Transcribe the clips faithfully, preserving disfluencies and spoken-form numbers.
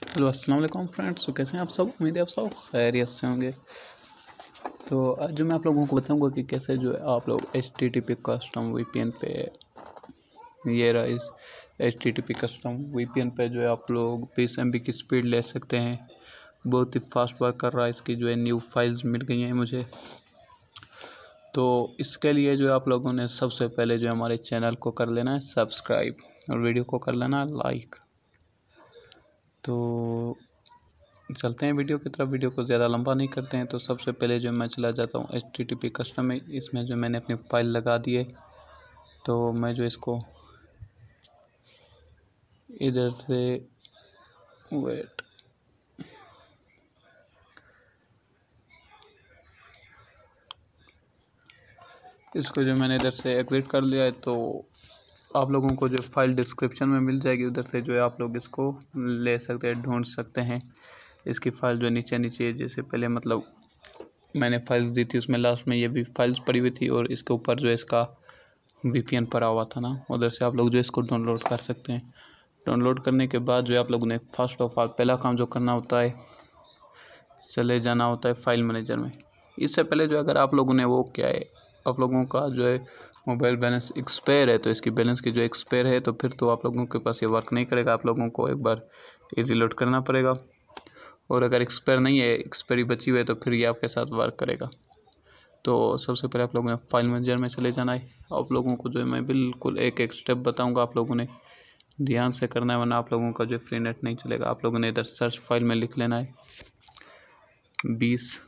Hello अस्सलाम वालेकुम friends. तो कैसे हैं आप सब? उम्मीद है आप सब खैरियत से होंगे। तो आज जो मैं आप लोगों को बताऊंगा कि कैसे जो है आप लोग H T T P custom V P N पे, ये रहा इस H T T P custom V P N पे जो है आप लोग बीस एम बी की स्पीड ले सकते हैं। बहुत ही फास्ट वर्क कर रहा है। इसकी जो है न्यू फाइल्स मिल गई हैं मुझे। तो इसके लिए जो आप लोगों ने सबसे पहले जो हमारे चैनल को कर लेना है सब्सक्राइब और वीडियो को कर लेना लाइक। तो चलते हैं वीडियो की तरफ। वीडियो को ज़्यादा लंबा नहीं करते हैं। तो सबसे पहले जो मैं चला जाता हूँ H T T P custom में। इसमें जो मैंने अपनी फ़ाइल लगा दी है, तो मैं जो इसको इधर से वेट इसको जो मैंने इधर से एग्जिट कर लिया है, तो आप लोगों को जो फाइल डिस्क्रिप्शन में मिल जाएगी। उधर से जो है आप लोग इसको ले सकते हैं, ढूंढ सकते हैं। इसकी फ़ाइल जो नीचे नीचे जैसे पहले मतलब मैंने फाइल्स दी थी, उसमें लास्ट में ये भी फाइल्स पड़ी हुई थी और इसके ऊपर जो इसका वी पी एन पड़ा हुआ था ना, उधर से आप लोग जो इसको डाउनलोड कर सकते हैं। डाउनलोड करने के बाद जो है आप लोगों ने फर्स्ट ऑफ ऑल पहला काम जो करना होता है, चले जाना होता है फाइल मैनेजर में। इससे पहले जो अगर आप लोगों ने वो क्या है, आप लोगों का जो है मोबाइल बैलेंस एक्सपायर है, तो इसकी बैलेंस की जो एक्सपायर है, तो फिर तो आप लोगों के पास ये वर्क नहीं करेगा। आप लोगों को एक बार इजी लोड करना पड़ेगा। और अगर एक्सपायर नहीं है, एक्सपायरी बची हुई है, तो फिर ये आपके साथ वर्क करेगा। तो सबसे पहले आप लोगों ने फाइल मैनेजर में चले जाना है। आप लोगों को जो है मैं बिल्कुल एक एक स्टेप बताऊंगा, आप लोगों ने ध्यान से करना है, वरना आप लोगों का जो फ्री नेट नहीं चलेगा। आप लोगों ने इधर सर्च फाइल में लिख लेना है बीस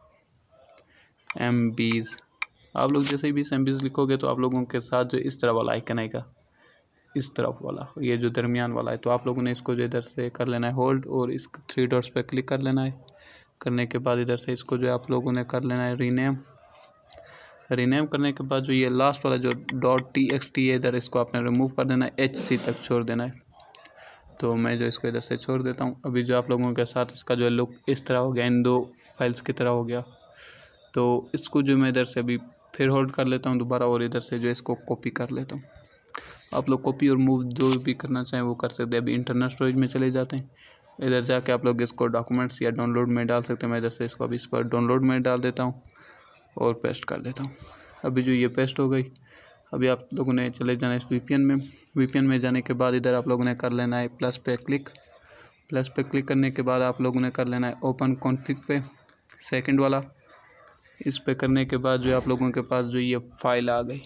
एम बीज। आप लोग जैसे ही बीस एम बीज लिखोगे तो आप लोगों के साथ जो इस तरह वाला आइकन आएगा, इस तरफ वाला, ये जो दरमियान वाला है। तो आप लोगों ने इसको जो इधर से कर लेना है होल्ड और इस थ्री डॉट्स पे क्लिक कर लेना है। करने के बाद इधर से इसको जो है आप लोगों ने कर लेना है रीनेम। रीनेम करने के बाद जो ये लास्ट वाला जो डॉट टी एक्स टी है, इधर इसको आपने रिमूव कर देना है, एच सी तक छोड़ देना है। तो मैं जो इसको इधर से छोड़ देता हूँ। अभी जो आप लोगों के साथ इसका जो लुक इस तरह हो गया, इन दो फाइल्स की तरह हो गया। तो इसको जो मैं इधर से अभी फिर होल्ड कर लेता हूँ दोबारा और इधर से जो इसको कॉपी कर लेता हूँ। आप लोग कॉपी और मूव जो भी करना चाहें वो कर सकते हैं। अभी इंटरनल स्टोरेज में चले जाते हैं। इधर जाके आप लोग इसको डॉक्यूमेंट्स या डाउनलोड में डाल सकते हैं। मैं इधर से इसको अभी इस पर डाउनलोड में डाल देता हूँ और पेस्ट कर देता हूँ। अभी जो ये पेस्ट हो गई, अभी आप लोगों ने चले जाना है इस वी पी एन में। वी पी एन में जाने के बाद इधर आप लोगों ने कर लेना है प्लस पे क्लिक। प्लस पे क्लिक करने के बाद आप लोगों ने कर लेना है ओपन कॉन्फ़िग पे, सेकंड वाला। इस पे करने के बाद जो आप लोगों के पास जो ये फाइल आ गई,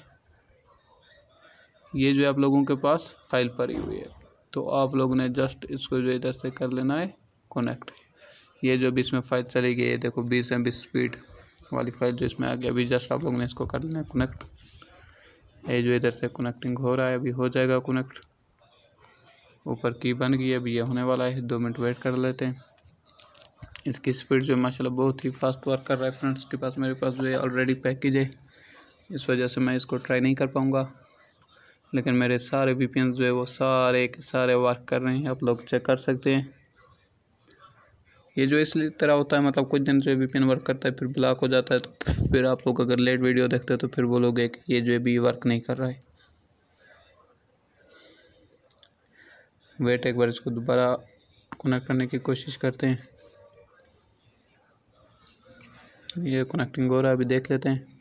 ये जो आप लोगों के पास फाइल पड़ी हुई है। तो आप लोगों ने जस्ट इसको जो इधर से कर लेना है कनेक्ट। ये जो भी इसमें फाइल चली गई है, देखो बीस एम बी स्पीड वाली फाइल जो इसमें आ गई, अभी जस्ट आप लोगों ने इसको कर लेना है कनेक्ट। ये जो इधर से कनेक्टिंग हो रहा है, अभी हो जाएगा कनेक्ट। ऊपर की बन गई है, अभी ये होने वाला है। दो मिनट वेट कर लेते हैं। इसकी स्पीड जो माशाल्लाह बहुत ही फास्ट वर्क कर रहा है फ्रेंड्स। के पास मेरे पास जो है ऑलरेडी पैकेज है, इस वजह से मैं इसको ट्राई नहीं कर पाऊँगा। लेकिन मेरे सारे वी पी एन जो है वो सारे के सारे वर्क कर रहे हैं, आप लोग चेक कर सकते हैं। ये जो इसलिए तरह होता है, मतलब कुछ दिन जो वी पी एन वर्क करता है फिर ब्लॉक हो जाता है। तो फिर आप लोग अगर लेट वीडियो देखते हो तो फिर बोलोगे कि ये जो है भी वर्क नहीं कर रहा है। वेट, एक बार इसको दोबारा कनेक्ट करने की कोशिश करते हैं। ये कनेक्टिंग हो रहा है, अभी देख लेते हैं।